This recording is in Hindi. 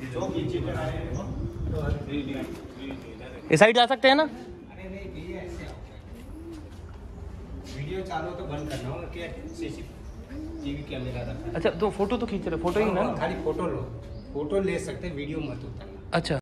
इस साइड जा सकते हैं ना? वीडियो चालू तो बंद करना होगा क्या? सीसीटीवी कैमरा रखा। अच्छा तो फोटो तो खींच रहे, फोटो ही ना? खाली फोटो लो, फोटो ले सकते, वीडियो मत उतारना। अच्छा।